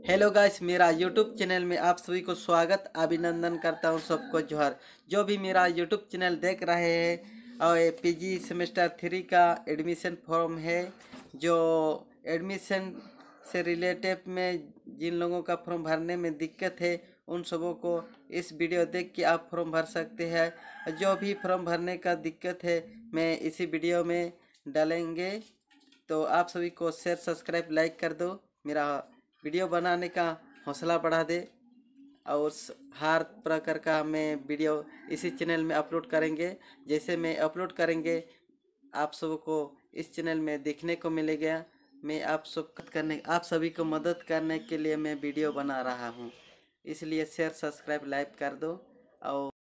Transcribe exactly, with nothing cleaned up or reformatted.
Hello guys, मेरा YouTube channel में आप सभी को स्वागत अभिनंदन करता हूं। सबको जोहार। जो भी मेरा यूट्यूब चैनल देख रहे हैं और पीजी सेमेस्टर थ्री का एडमिशन फॉर्म है, जो एडमिशन से रिलेटेड में जिन लोगों का फॉर्म भरने में दिक्कत है उन सबों को इस वीडियो देख के आप फॉर्म भर सकते हैं। जो भी फॉर्म भरने का दिक्कत है मैं इसी वीडियो में डालेंगे, तो आप सभी को शेयर सब्सक्राइब लाइक कर दो। मेरा वीडियो बनाने का हौसला बढ़ा दे और हर प्रकार का मैं वीडियो इसी चैनल में अपलोड करेंगे। जैसे मैं अपलोड करेंगे आप सबको इस चैनल में देखने को मिलेगा। मैं आप सब करने आप सभी को मदद करने के लिए मैं वीडियो बना रहा हूँ, इसलिए शेयर सब्सक्राइब लाइक कर दो। और